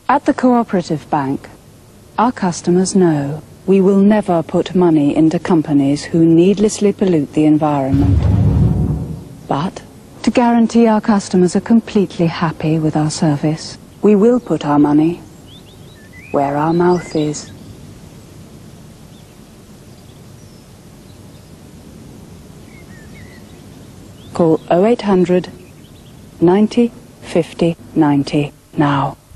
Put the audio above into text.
At the Cooperative Bank, our customers know we will never put money into companies who needlessly pollute the environment. But to guarantee our customers are completely happy with our service, we will put our money where our mouth is. Call 0800 90 50 90 now.